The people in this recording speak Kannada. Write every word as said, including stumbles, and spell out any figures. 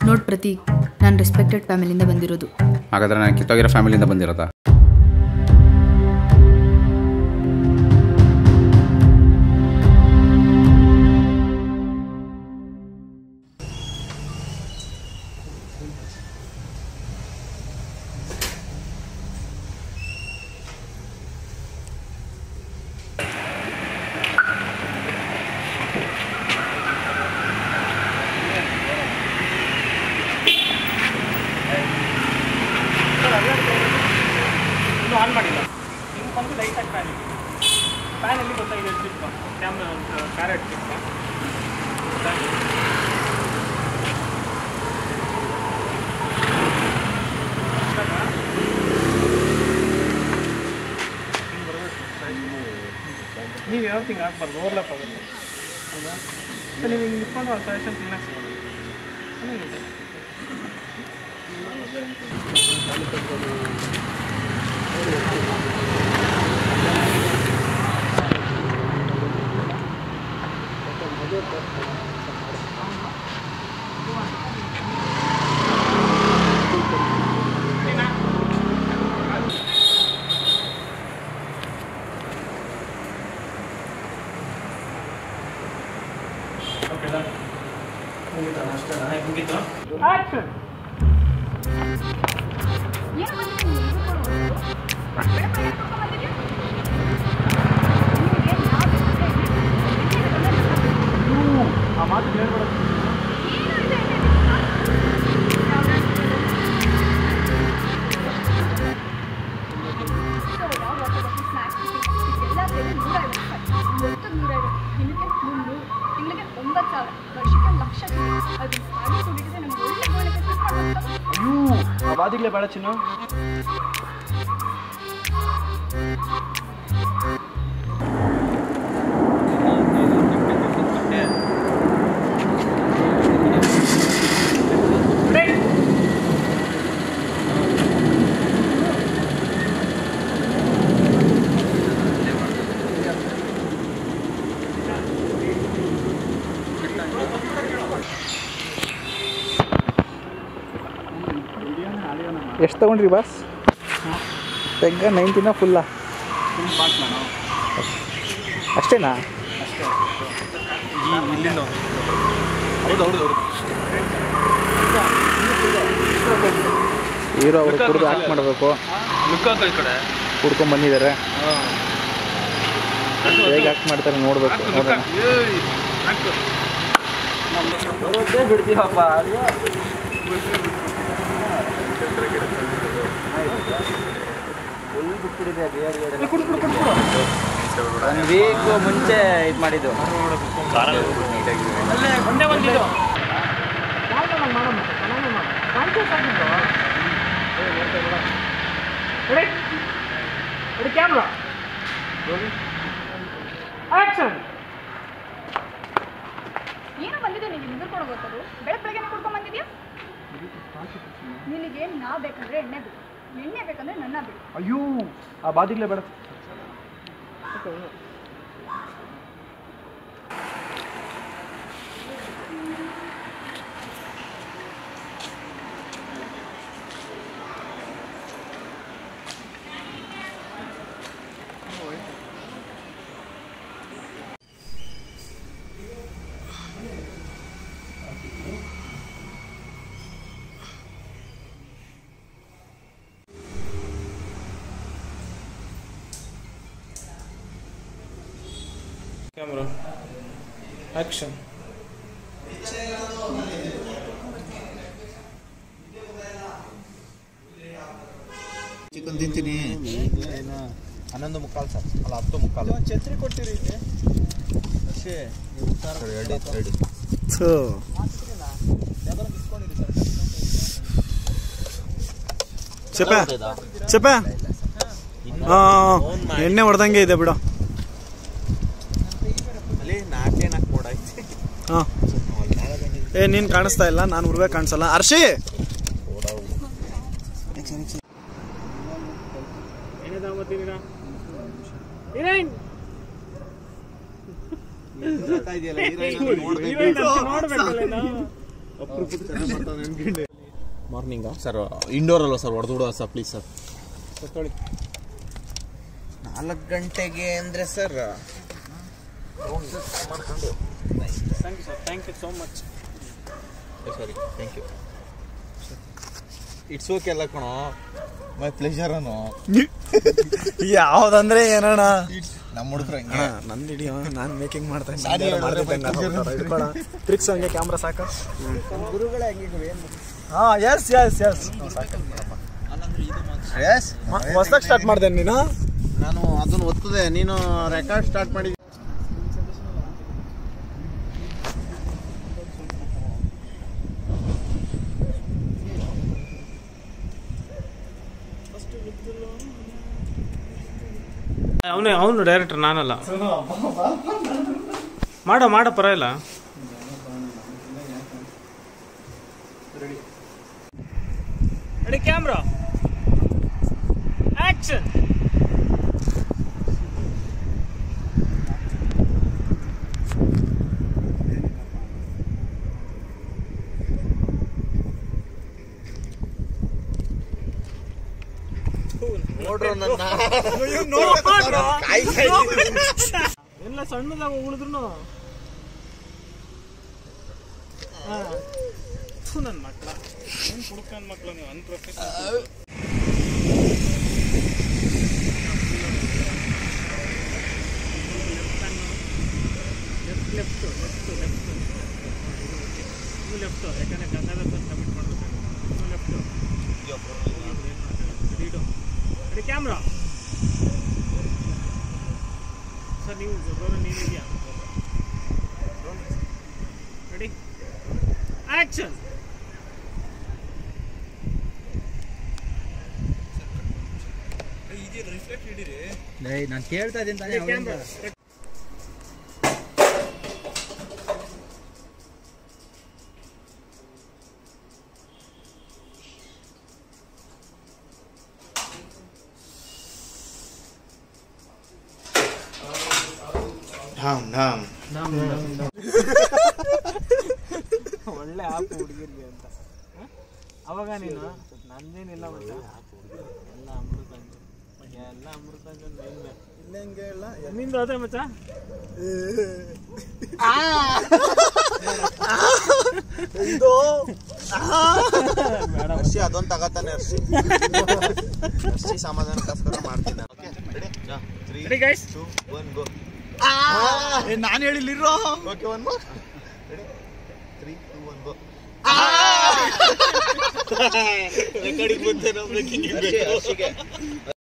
ನೋಡ್ ಪ್ರತೀಕ್, ನಾನು ರೆಸ್ಪೆಕ್ಟೆಡ್ ಫ್ಯಾಮಿಲಿಯಿಂದ ಬಂದಿರೋದು. ಹಾಗಾದ್ರೆ ನಾನು ಕಿತ್ತೋಗಿರೋ ಫ್ಯಾಮಿಲಿಯಿಂದ ಬಂದಿರೋದಾ? ಆನ್ ಮಾಡಿಲ್ಲ. ಹಿಂಗೆ ಬಂದು ಲೈಟಾಗಿ ಫ್ಯಾನ್ ಇದೆ. ಫ್ಯಾನಲ್ಲಿ ಗೊತ್ತಾಗಿದೆ ಟ್ರಿಪ್ ಕ್ಯಾಮ್ರಾ ಕ್ಯಾರೆಟ್ ಟ್ರಿಪ್ ನೀವು ಯಾವ ತಿಂಗ್ ಹಾಕ್ಬಾರ್ದು, ಓವರ್ಲಾಪ್ ಆಗುತ್ತೆ ಹೌದಾ? ಸೊ ನೀವು ಹಿಂಗೆ ಇಟ್ಕೊಂಡು ಅವ್ರ ಸಜೆಷನ್ ಕ್ಲೀನಾಗಿ ಸಿಗೋದು ಚೆನ್ನಾಗಿದೆ. Action! ಆ ಮಾತು ಹೇಳ್ಬೇಡ. ಅಯ್ಯೋ ಆ ಬಾದಿಗ್ಲೇ ಬೇಡ ಚಿನ್ನು. ಎಷ್ಟು ತೊಗೊಂಡ್ರಿ ಬಾಸ್? ತೆಗ್ಗ ನೈನ್ಟಿನ ಫುಲ್ಲಾ? ಅಷ್ಟೇನಾ? ಅಷ್ಟೇ. ಇಲ್ಲಿಂದ ಹೌದು ಹೌದು ಹೌದು ಹೀರೋ ಅವರು ಕುಡಿದು ಆ್ಯಕ್ಟ್ ಮಾಡಬೇಕು. ಲುಕ್ಕಾಕ ಈ ಕಡೆ ಕುಡ್ಕೊಂಡು ಬಂದಿದ್ದಾರೆ. ಹೇಗೆ ಆ್ಯಕ್ಟ್ ಮಾಡ್ತಾರೆ ನೋಡಬೇಕು. ನೋಡೋಣ. ಬಿಡ್ತೀವಪ್ಪ. ಒಂದು ವೀಕ್ ಮುಂಚೆ ಇದು ಮಾಡಿದ್ದು ಒಂದೇ ಬಂದಿದ್ದು ಕ್ಯಾಮ್ರಾ ಆಕ್ಷನ್. ಏನೋ ಬಂದಿದೆ, ನೀವು ನಿಂತ್ಕೊಂಡು ಗೊತ್ತದು ಬೆಳಗ್ಗೆ ಬೆಳಗ್ಗೆ ಕುಡ್ಕೊಂಡ್ ಬಂದಿದ್ಯಾ? ನಿನಗೆ ನಾ ಬೇಕಂದ್ರೆ ಎಣ್ಣೆ ಬೇಕು, ಎಣ್ಣೆ ಬೇಕಂದ್ರೆ ನನ್ನ ಬೇಕು. ಅಯ್ಯೋ ಆ ಬಾದಿಗ್ಲೇ ಬೇಡ. Camera. Action. ಚಿಕನ್ ತಿಂತೀನಿ. ಹನ್ನೊಂದು ಮುಕ್ಕಾಲು ಸರ್, ಅಲ್ಲ ಹತ್ತು ಮುಕ್ಕಾಲು. ಛತ್ರಿ ಕೊಟ್ಟಿರಿ ಅಷ್ಟೇ. ಎರಡು ಎರಡು ಚಪೆ ಚಪೆ ಎಣ್ಣೆ ಹೊಡೆದಂಗೆ ಇದೆ ಬಿಡು. ನಾಲ್ಕೇ ನಾಲ್ಕು ಮೋಡ ಐತಿ. ಹಾಂ ಏ ನೀನು ಕಾಣಿಸ್ತಾ ಇಲ್ಲ, ನಾನು ಉರ್ವೆ ಕಾಣಿಸಲ್ಲ. ಅರ್ಷಿ ಮಾರ್ನಿಂಗಾ ಸರ್ ಇಂಡೋರ್ ಅಲ್ವಾ ಸರ್ ಹೊಡೆದು ಬಿಡುವ ಸರ್ ಪ್ಲೀಸ್ ಸರ್ ಸತ್ತೋಳಿ ನಾಲ್ಕು ಗಂಟೆಗೆ ಅಂದರೆ ಸರ್ ಮಾಡ್ಕೊಂಡು thank you sir thank you so much sorry thank you it's okay ಅಲ್ಲ ಕಣೋ ಮೈ ಪ್ಲೇಜರ್ ಅನು ಯಾವ್ದಂದ್ರೆ ಏನಣ್ಣ ನಮ್ಮ ಹುಡುಗರು ಹಂಗೆ ನಂದು ಹಿಡಿಯೋ ನಾನು ಮೇಕಿಂಗ್ ಮಾಡ್ತಾ ಸಾರಿ ಹೇಳಿದ್ರೆ ಟ್ರಿಕ್ಸ್ ಹಂಗೆ ಕ್ಯಾಮ್ರಾ ಸಾಕ ಗುರುಗಳೇ ಹಂಗೆ ಏನು ಹಾ ಎಸ್ ಎಸ್ ಎಸ್ ಎಸ್ ಹೊಸದಾಗಿ ಸ್ಟಾರ್ಟ್ ಮಾಡ್ದೆ ನೀನು ನಾನು ಅದನ್ನು ಒತ್ತದೆ ನೀನು ರೆಕಾರ್ಡ್ ಸ್ಟಾರ್ಟ್ ಮಾಡಿ ಅವನೇ ಅವನು ಡೈರೆಕ್ಟರ್ ನಾನಲ್ಲ ಮಾಡೋ ಮಾಡೋ ಪರವಾಗಿಲ್ಲ ರೆಡಿ ಕ್ಯಾಮ್ರಾ ಆಕ್ಷನ್ ನೋಡ್ರು ನನ್ನ ಎಲ್ಲ ಸಣ್ಣದಾಗ ಉಳಿದ್ರು ನನ್ನ ಮಕ್ಳ ಏನು ಕುಡ್ಕೊಂಡ್ ಮಕ್ಳು ನೀವು unprofessional left left left left ಇದು ಲೆಫ್ಟ್ ಯಾಕಂದ್ರೆ ಕನ್ನಡ ಸಬ್ಮಿಟ್ ಮಾಡಬೇಕು ಇದು ಲೆಫ್ಟ್ ರೆಡಿ ಕ್ಯಾಮ್ರಾ ಸರ್ ನೀವು ಡ್ರೋನ್ ನೀವು ಇದೆಯಾ ರೆಡಿ ಆಕ್ಷನ್ ನಾನು ಕೇಳ್ತಾ ಇದ್ದೀನಿ ತಾನೇ ಕ್ಯಾಮ್ರಾ ಧಾಮ್ ಧಾಮ್ ಒಳ್ಳೆ ಆಪ್ ಹುಡುಗಿರ್ಗೆ ಅಂತ ಅವಾಗ ನೀನು ನಂದೇನಿಲ್ಲ ಮಚ್ಚ ಎಲ್ಲ ಅಮೃತ ಎಲ್ಲ ಅಮೃತ ನಿಂದು ಅದೇ ಮಚ್ಚ ಇದು ಹರ್ಷಿ ಅದೊಂದು ತಗತಾನೆ ಹರ್ಷಿ ಹರ್ಷಿ ಸಮಾಧಾನಕ್ಕೋಸ್ಕರ ಮಾಡ್ತೀನಿ okay ready ready guys two one go ನಾನು ಹೇಳಿಲ್ಲಿರೋ okay one more ready three two one go recording ಬಂತೆ ನಾವು ಮೇಕಿಂಗ್